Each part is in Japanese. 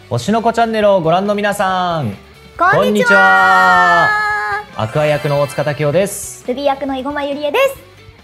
星の子チャンネルをご覧の皆さん、 こんにちは。 アクア役の大塚武雄です。 ルビー役の生駒ゆりえです。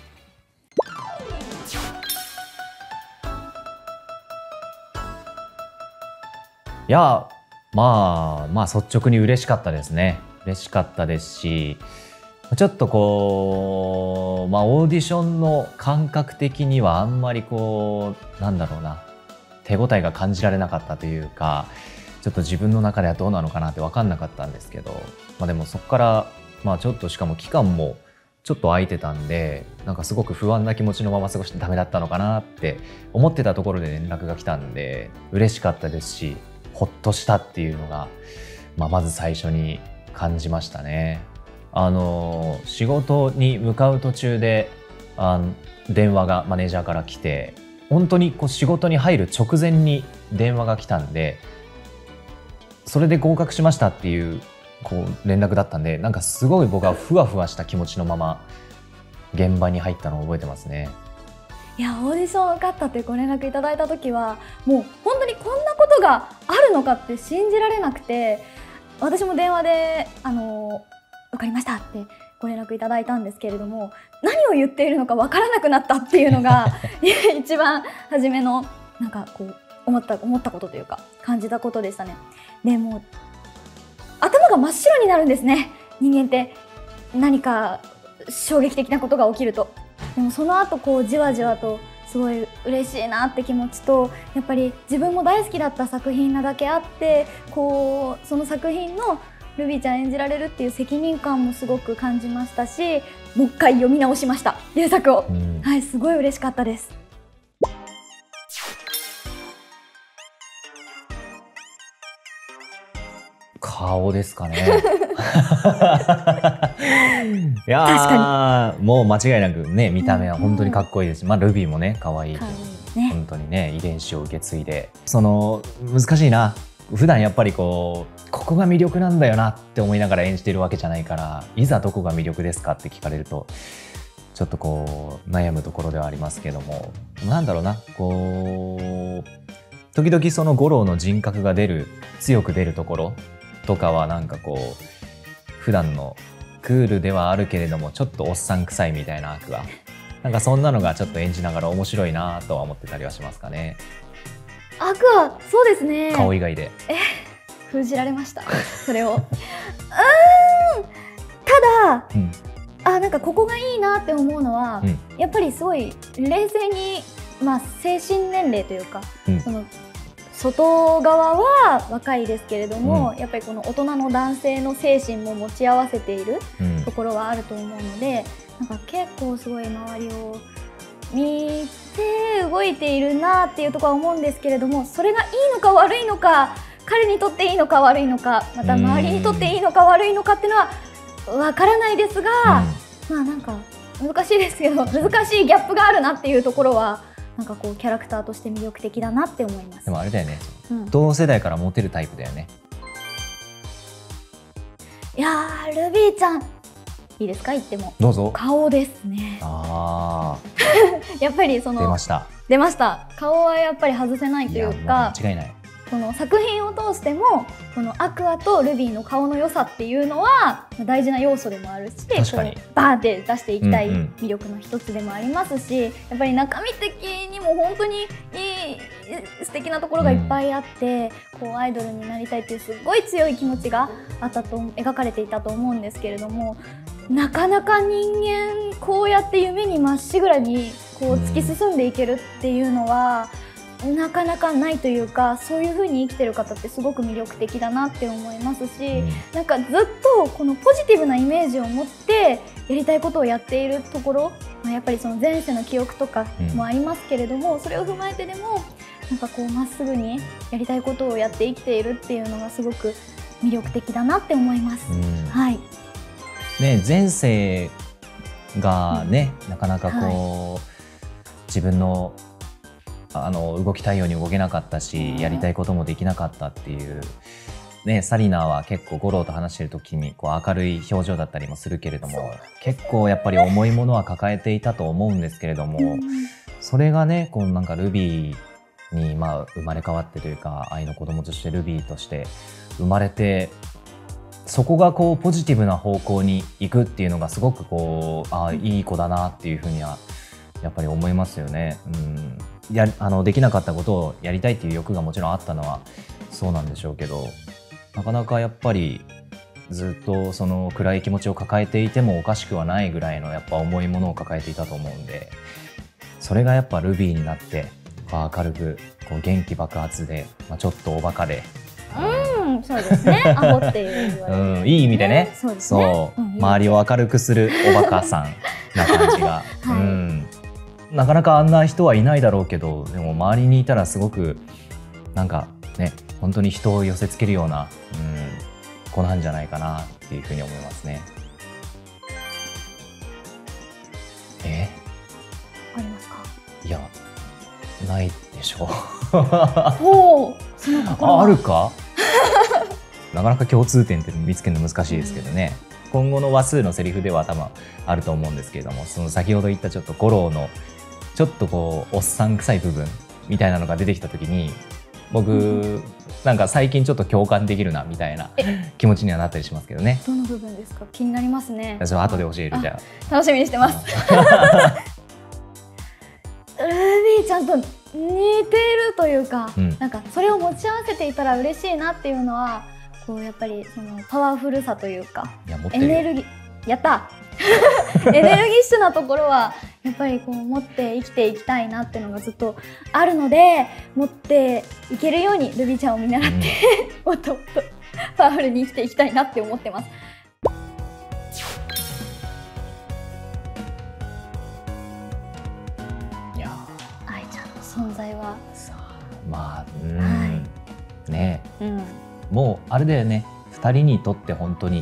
いや、まあ率直に嬉しかったですね。嬉しかったですし、ちょっとこう、オーディションの感覚的にはあんまりこう、なんだろうな、手応えが感じられなかったというか、ちょっと自分の中ではどうなのかなって分かんなかったんですけど、でもそこからちょっとしかも期間もちょっと空いてたんで、なんかすごく不安な気持ちのまま過ごしてダメだったのかなって思ってたところで連絡が来たんで、嬉しかったですし、ほっとしたっていうのが、まず最初に感じましたね。仕事に向かう途中で電話がマネージャーから来て、本当にこう仕事に入る直前に電話が来たんで、それで合格しましたっていう連絡だったんで、なんかすごい僕はふわふわした気持ちのまま現場に入ったのを覚えてますね。 いや、オーディション受かったってご連絡いただいた時は、もう本当にこんなことがあるのかって信じられなくて、私も電話で受かりましたってご連絡いただいたんですけれども、何を言っているのかわからなくなったっていうのが一番初めのなんかこう思ったことというか感じたことでしたね。でも頭が真っ白になるんですね、人間って。何か衝撃的なことが起きると。でもその後こうじわじわとすごい嬉しいなって気持ちと、やっぱり自分も大好きだった作品なだけあって、こうその作品のルビーちゃん演じられるっていう責任感もすごく感じましたし、もう一回読み直しました、原作を。はい、すごい嬉しかったです。 顔ですかね。いやー、もう間違いなくね、見た目は本当にかっこいいですし、ルビーもね、可愛い。本当にね、遺伝子を受け継いで、難しいな。普段やっぱりここが魅力なんだよなって思いながら演じてるわけじゃないから、いざどこが魅力ですかって聞かれるとちょっと悩むところではありますけども、なんだろうな、時々その五郎の人格が強く出るところとかは、なんか普段のクールではあるけれどもちょっとおっさん臭いみたいなアクア、なんかそんなのがちょっと演じながら面白いなとは思ってたりはしますかね。 アクア、そうですね。 顔以外で封じられましたそれを。ただ、なんかここがいいなって思うのは、やっぱりすごい冷静に、精神年齢というか、その外側は若いですけれども、やっぱりこの大人の男性の精神も持ち合わせているところはあると思うので、なんか結構すごい周りを見て動いているなっていうところは思うんですけれども、それがいいのか悪いのか、彼にとっていいのか悪いのか、また周りにとっていいのか悪いのかっていうのはわからないですが、なんか難しいですけど、難しいギャップがあるなっていうところは、なんかキャラクターとして魅力的だなって思います。 でもあれだよね、同世代からモテるタイプだよね。 いやー、ルビーちゃんいいですか、言っても。 どうぞ。 顔ですね。やっぱり出ました。顔はやっぱり外せないというか、 間違いない。 この作品を通してもこのアクアとルビーの顔の良さっていうのは大事な要素でもあるし、 確かにバーって出していきたい魅力の一つでもありますし、やっぱり中身的にも本当にいい素敵なところがいっぱいあって、アイドルになりたいっていうすごい強い気持ちが描かれていたと思うんですけれども、なかなか人間こうやって夢にまっしぐらに突き進んでいけるっていうのはなかなかないというか、そういう風に生きてる方ってすごく魅力的だなって思いますし、なんかずっとこのポジティブなイメージを持ってやりたいことをやっているところ、やっぱりその前世の記憶とかもありますけれども、それを踏まえてでもなんかまっすぐにやりたいことをやって生きているっていうのがすごく魅力的だなって思います。はい。 ね、前世がね、なかなか自分の動きたいように動けなかったし、やりたいこともできなかったっていうね、サリナは結構五郎と話してる時に明るい表情だったりもするけれども、結構やっぱり重いものは抱えていたと思うんですけれども、それがね、なんかルビーに生まれ変わってというか、愛の子供としてルビーとして生まれて、そこがこうポジティブな方向に行くっていうのがすごくこういい子だなっていうふうにはやっぱり思いますよね。できなかったことをやりたいっていう欲がもちろんあったのはそうなんでしょうけど、なかなかやっぱりずっとその暗い気持ちを抱えていてもおかしくはないぐらいのやっぱ重いものを抱えていたと思うんで、それがやっぱルビーになって明るくこう元気爆発で、ちょっとおバカで、 そうですね。アホっていう言われる、 いい意味でね。 そうですね。 周りを明るくするおバカさんな感じが、なかなかあんな人はいないだろうけど、でも周りにいたらすごくなんかね、本当に人を寄せつけるような、子なんじゃないかなっていうふうに思いますね。 ありますか？ いや、ないでしょう。 ほう、その心はあるか？なかなか共通点って見つけるの難しいですけどね。今後の話数のセリフでは多分あると思うんですけれども、その先ほど言ったちょっと五郎のちょっとこうおっさん臭い部分みたいなのが出てきた時に、僕なんか最近ちょっと共感できるなみたいな気持ちにはなったりしますけどね。 どの部分ですか？気になりますね。 それは後で教える。じゃあ、楽しみにしてます。ルビーちゃんと似ているというか、なんかそれを持ち合わせていたら嬉しいなっていうのは、こうやっぱりそのパワフルさというか、エネルギー、やったエネルギッシュなところはやっぱりこう持って生きていきたいなっていうのがずっとあるので、持っていけるようにルビーちゃんを見習って、もっともっとパワフルに生きていきたいなって思ってます。愛ちゃんの存在はね、もうあれだよね、2人にとって本当に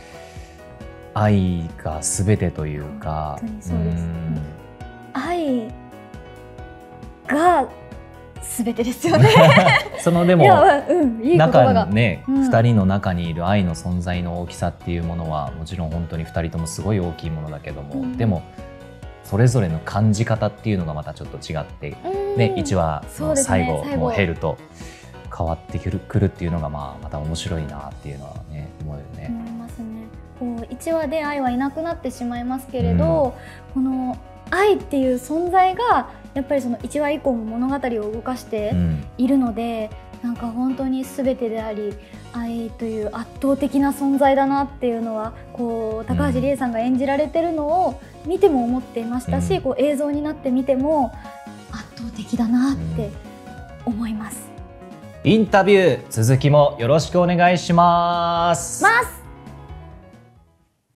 愛が全てというか、 本当にそうです。愛が全てですよね。 そのでもいい言葉がね、2人の中にいる愛の存在の大きさっていうものはもちろん本当に2人ともすごい大きいものだけども、でもそれぞれの感じ方っていうのがまたちょっと違って、ね、1話の最後のヘルと変わってくるっていうのがまた面白いなっていうのはね、思うよね。 思いますね。こう1話で愛はいなくなってしまいますけれど、この愛っていう存在がやっぱりその1話以降も物語を動かしているので、なんか本当に全てであり、愛という圧倒的な存在だなっていうのは、こう高橋理恵さんが演じられてるのを見ても思っていましたし、こう映像になって見ても圧倒的だなって思います。 インタビュー続きもよろしくお願いします。